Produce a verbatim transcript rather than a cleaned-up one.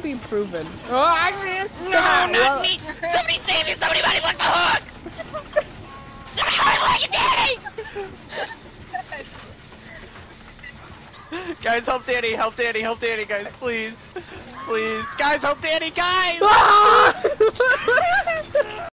be proven. Oh, actually, No, yeah, not well, me! Somebody save me! Somebody might have left the hook! Somebody might have Danny! Guys, help Danny! Help Danny! Help Danny, guys! Please! Please! Guys, help Danny! Guys! Ah!